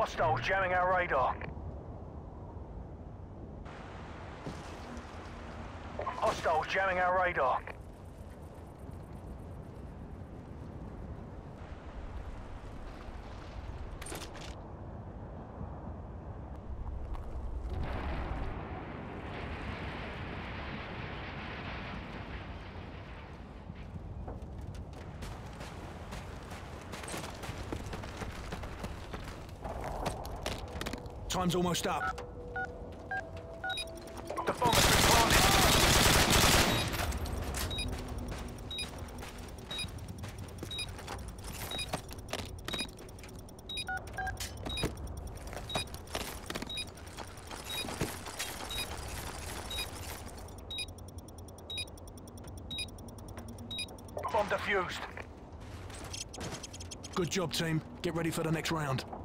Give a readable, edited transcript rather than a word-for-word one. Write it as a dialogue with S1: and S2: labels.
S1: Hostiles jamming our radar. Hostiles jamming our radar.
S2: Time's almost up.
S1: The bomb has been planted. Bomb defused.
S2: Good job, team. Get ready for the next round.